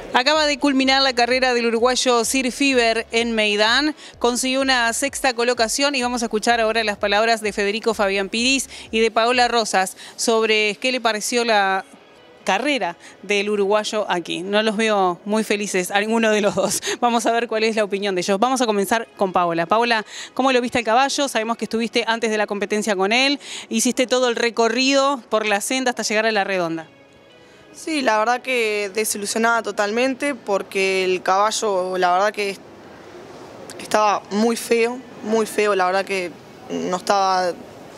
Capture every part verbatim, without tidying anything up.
Acaba de culminar la carrera del uruguayo Sir Fiber en Meidán, consiguió una sexta colocación y vamos a escuchar ahora las palabras de Federico Fabián Piris y de Paola Rosas sobre qué le pareció la carrera del uruguayo aquí. No los veo muy felices a ninguno de los dos. Vamos a ver cuál es la opinión de ellos. Vamos a comenzar con Paola. Paola, ¿cómo lo viste al caballo? Sabemos que estuviste antes de la competencia con él, hiciste todo el recorrido por la senda hasta llegar a la redonda. Sí, la verdad que desilusionada totalmente porque el caballo, la verdad que estaba muy feo, muy feo, la verdad que no estaba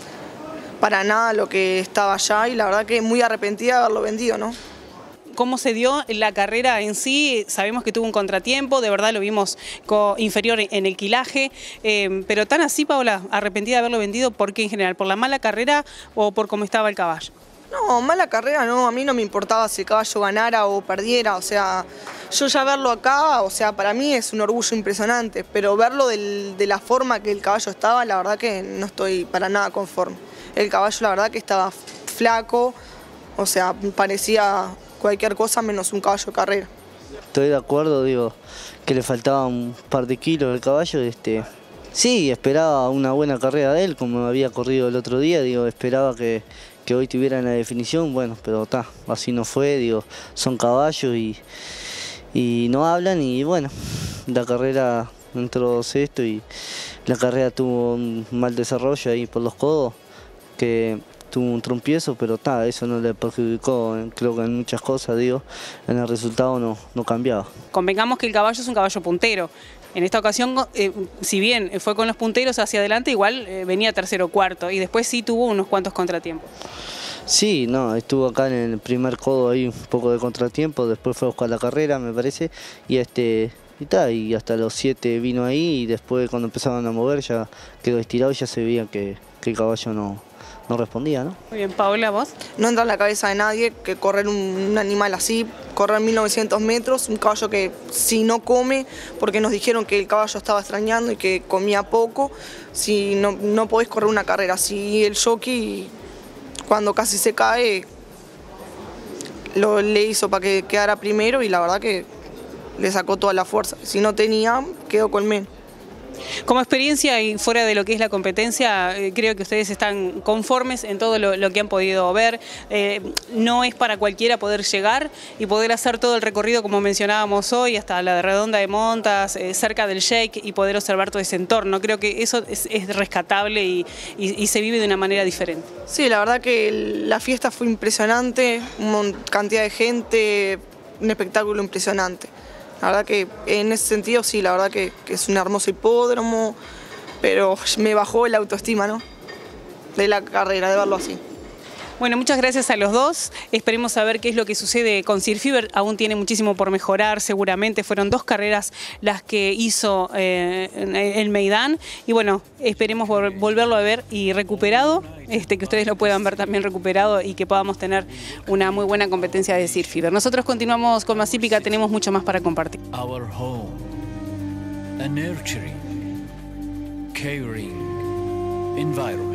para nada lo que estaba allá y la verdad que muy arrepentida de haberlo vendido, ¿no? ¿Cómo se dio la carrera en sí? Sabemos que tuvo un contratiempo, de verdad lo vimos inferior en el quilaje, eh, pero tan así, Paola, arrepentida de haberlo vendido, ¿por qué en general? ¿Por la mala carrera o por cómo estaba el caballo? No, mala carrera no, a mí no me importaba si el caballo ganara o perdiera, o sea, yo ya verlo acá, o sea, para mí es un orgullo impresionante, pero verlo del, de la forma que el caballo estaba, la verdad que no estoy para nada conforme. El caballo la verdad que estaba flaco, o sea, parecía cualquier cosa menos un caballo de carrera. Estoy de acuerdo, digo, que le faltaba un par de kilos al caballo, este... Sí, esperaba una buena carrera de él, como había corrido el otro día, digo, esperaba que, que hoy tuviera la definición, bueno, pero está, así no fue, digo, son caballos y, y no hablan y bueno, la carrera entró sexto y la carrera tuvo un mal desarrollo ahí por los codos, que tuvo un trompiezo, pero está, eso no le perjudicó, creo que en muchas cosas, digo, en el resultado no, no cambiaba. Convengamos que el caballo es un caballo puntero. En esta ocasión, eh, si bien fue con los punteros hacia adelante, igual eh, venía tercero o cuarto y después sí tuvo unos cuantos contratiempos. Sí, no, estuvo acá en el primer codo ahí un poco de contratiempo, después fue a buscar la carrera, me parece, y este y, ta, y hasta los siete vino ahí y después cuando empezaban a mover ya quedó estirado y ya se veía que, que el caballo no, no respondía, ¿no? Muy bien, Paola, ¿vos? No entra en la cabeza de nadie que correr un, un animal así, correr mil novecientos metros, un caballo que si no come, porque nos dijeron que el caballo estaba extrañando y que comía poco, si no, no podés correr una carrera así, el jockey cuando casi se cae lo le hizo para que quedara primero y la verdad que le sacó toda la fuerza, si no tenía quedó con menos. Como experiencia y fuera de lo que es la competencia, eh, creo que ustedes están conformes en todo lo, lo que han podido ver. Eh, no es para cualquiera poder llegar y poder hacer todo el recorrido como mencionábamos hoy, hasta la redonda de Montas, eh, cerca del Sheik y poder observar todo ese entorno. Creo que eso es, es rescatable y, y, y se vive de una manera diferente. Sí, la verdad que el, la fiesta fue impresionante, una cantidad de gente, un espectáculo impresionante. La verdad que en ese sentido sí, la verdad que, que es un hermoso hipódromo, pero me bajó la autoestima, ¿no? De la carrera, de verlo así. Bueno, muchas gracias a los dos. Esperemos saber qué es lo que sucede con Sir Fiber. Aún tiene muchísimo por mejorar, seguramente. Fueron dos carreras las que hizo eh, en el Meidán. Y bueno, esperemos vol volverlo a ver y recuperado, este, que ustedes lo puedan ver también recuperado y que podamos tener una muy buena competencia de Sir Fiber. Nosotros continuamos con más hípica, tenemos mucho más para compartir. Our home, a nurturing, caring environment.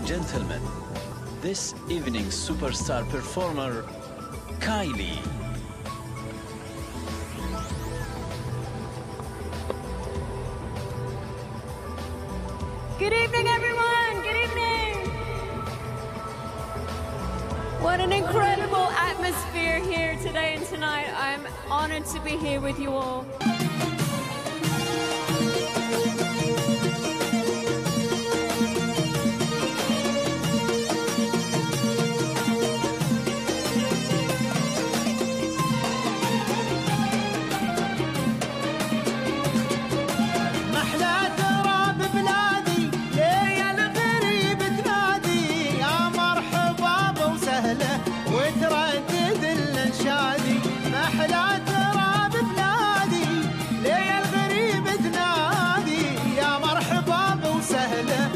gentlemen, this evening's superstar performer, Kylie. Good evening, everyone. Good evening. What an incredible atmosphere here today and tonight. I'm honored to be here with you all. وتردد الانشادي محلى تراب بلادي ليه الغريب تنادي يا مرحبا وسهلا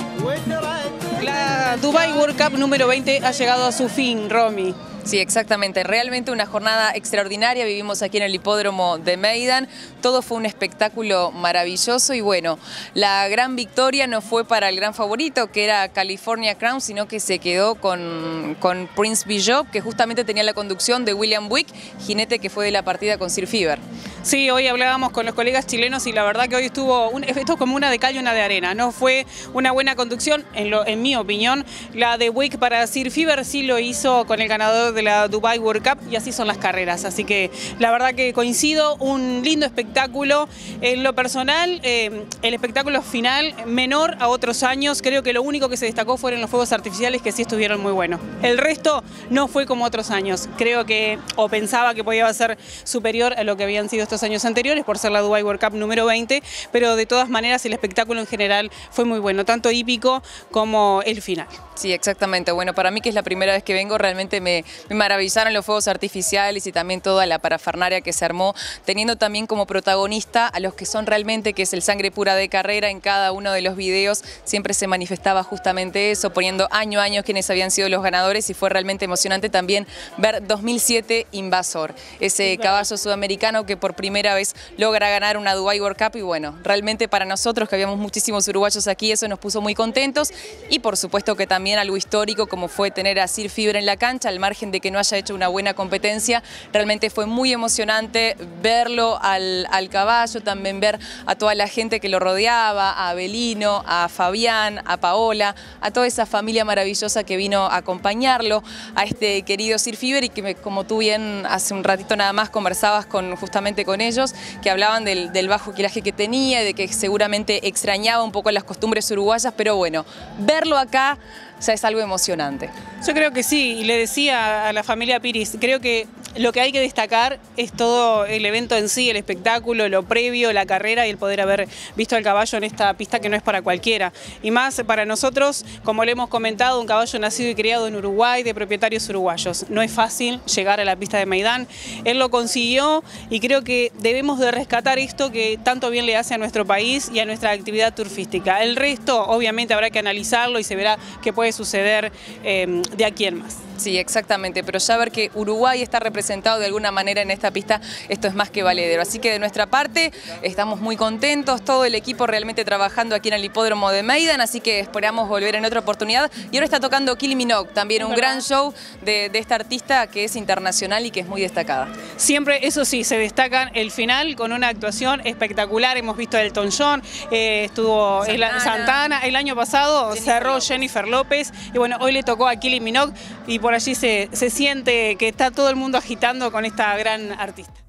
وتردد. La Dubai World Cup número veinte ha llegado a su fin, Romy. Sí, exactamente. Realmente una jornada extraordinaria. Vivimos aquí en el hipódromo de Meydan. Todo fue un espectáculo maravilloso y bueno, la gran victoria no fue para el gran favorito, que era California Crown, sino que se quedó con, con Prince Bishop, que justamente tenía la conducción de William Buick, jinete que fue de la partida con Sir Fever. Sí, hoy hablábamos con los colegas chilenos y la verdad que hoy estuvo, un, esto como una de cal y una de arena. No fue una buena conducción, en, lo, en mi opinión. La de Buick para Sir Fever sí lo hizo con el ganador de la Dubai World Cup y así son las carreras. Así que la verdad que coincido, un lindo espectáculo. En lo personal, eh, el espectáculo final menor a otros años. Creo que lo único que se destacó fueron los fuegos artificiales, que sí estuvieron muy buenos. El resto no fue como otros años. Creo que, o pensaba que podía ser superior a lo que habían sido estos años anteriores por ser la Dubai World Cup número veinte, pero de todas maneras el espectáculo en general fue muy bueno, tanto hípico como el final. Sí, exactamente. Bueno, para mí que es la primera vez que vengo, realmente me, me maravillaron los fuegos artificiales y también toda la parafernaria que se armó, teniendo también como protagonista a los que son realmente, que es el sangre pura de carrera. En cada uno de los videos siempre se manifestaba justamente eso, poniendo año a año quienes habían sido los ganadores y fue realmente emocionante también ver dos mil siete Invasor, ese caballo sudamericano que por primera vez logra ganar una Dubai World Cup y bueno, realmente para nosotros que habíamos muchísimos uruguayos aquí eso nos puso muy contentos y por supuesto que también algo histórico como fue tener a Sir Fever en la cancha, al margen de que no haya hecho una buena competencia, realmente fue muy emocionante verlo al, al caballo, también ver a toda la gente que lo rodeaba, a Abelino, a Fabián, a Paola, a toda esa familia maravillosa que vino a acompañarlo, a este querido Sir Fever y que me, como tú bien hace un ratito nada más conversabas con, justamente con ellos, que hablaban del, del bajo quilaje que tenía y de que seguramente extrañaba un poco las costumbres uruguayas, pero bueno, verlo acá ya es algo emocionante. Yo creo que sí, y le decía a la familia Piris, creo que lo que hay que destacar es todo el evento en sí, el espectáculo, lo previo, la carrera y el poder haber visto al caballo en esta pista que no es para cualquiera. Y más para nosotros, como le hemos comentado, un caballo nacido y criado en Uruguay, de propietarios uruguayos. No es fácil llegar a la pista de Meydan. Él lo consiguió y creo que debemos de rescatar esto que tanto bien le hace a nuestro país y a nuestra actividad turfística. El resto, obviamente, habrá que analizarlo y se verá qué puede suceder eh, de aquí en más. Sí, exactamente, pero ya ver que Uruguay está representado de alguna manera en esta pista, esto es más que valedero. Así que de nuestra parte estamos muy contentos, todo el equipo realmente trabajando aquí en el hipódromo de Meydan, así que esperamos volver en otra oportunidad. Y ahora está tocando Kylie Minogue, también un gran show de, de esta artista que es internacional y que es muy destacada. Siempre, eso sí, se destacan el final con una actuación espectacular. Hemos visto a Elton John, eh, estuvo Santana. El, Santana, el año pasado Jennifer cerró López. Jennifer López y bueno, hoy le tocó a Kylie Minogue y por allí se, se siente que está todo el mundo agitando con esta gran artista.